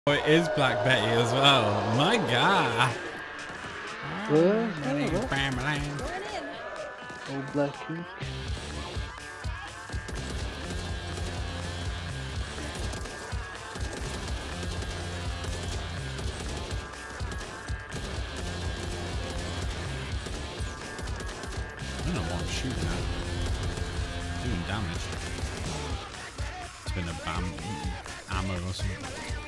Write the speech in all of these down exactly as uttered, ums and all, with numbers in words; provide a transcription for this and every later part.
Oh, it is Black Betty as well. My God. Well, Oh, family. old black cook. I don't know what I'm shooting at. Doing damage. It's been a bam ammo or something.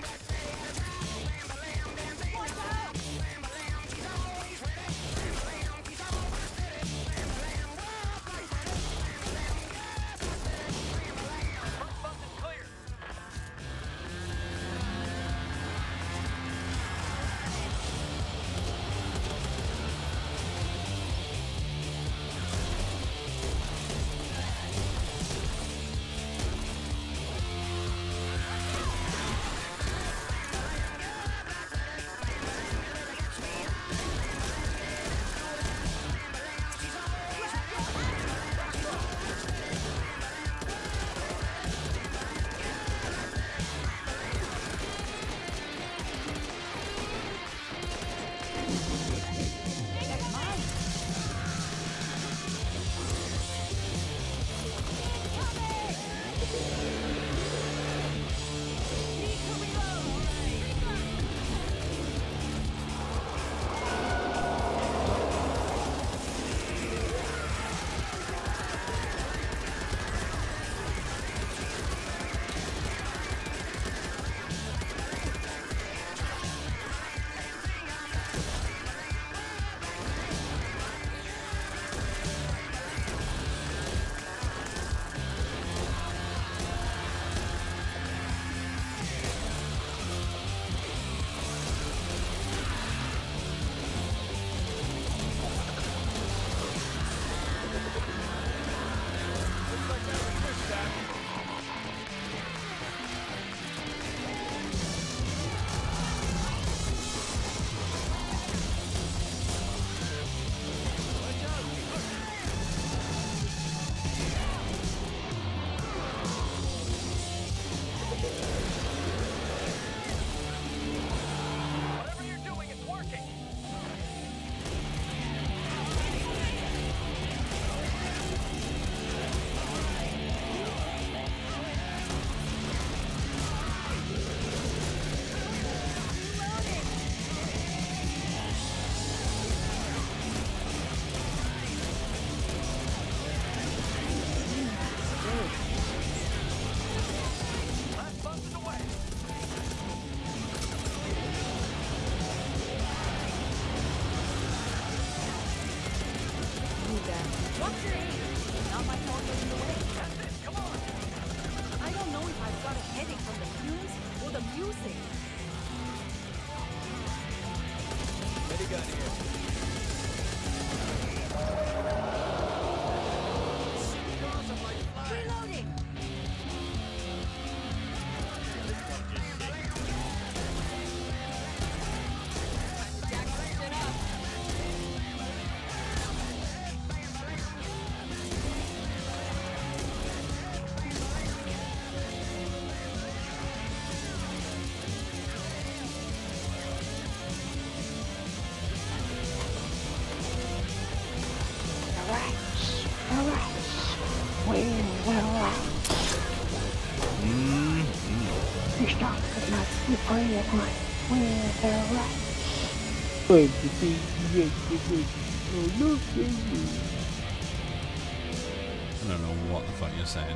I don't know what the fuck you're saying.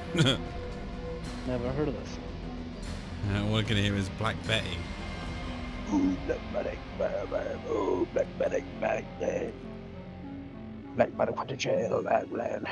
Never heard of this. Uh, all I can hear is Black Betty. Ooh, Black Betty, ooh, Black Betty, Black Betty. Black Betty went to jail, Black Betty.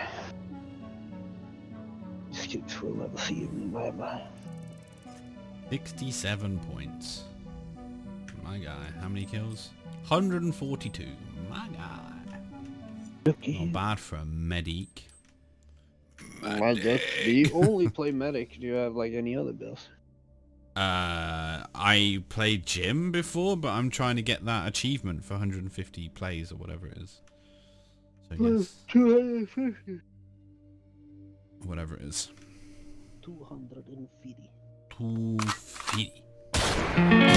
Escaped for level C, blah blah. sixty-seven points. My guy. How many kills? one hundred forty-two. My guy. Okay. Not bad for a medic. My guess, do you only play medic? Do you have like any other builds? Uh, I played Jim before, but I'm trying to get that achievement for one hundred fifty plays or whatever it is. So yes. two hundred fifty. Whatever it is. two hundred fifty. two fifty. Bye.